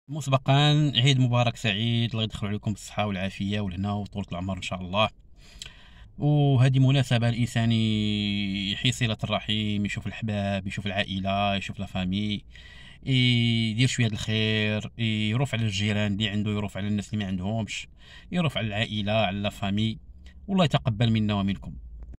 مسبقا، عيد مبارك سعيد، الله يدخل عليكم بالصحة والعافية والهنا وطولة العمر إن شاء الله. وهذه مناسبة الإنسان يحيي صلة الرحم، يشوف الأحباب، يشوف العائلة، يشوف لا فامي، يدير شوية د الخير، يروف على الجيران اللي عنده، يروف على الناس اللي ما عندهمش، يروف على العائلة، على لا فامي. والله يتقبل منا ومنكم.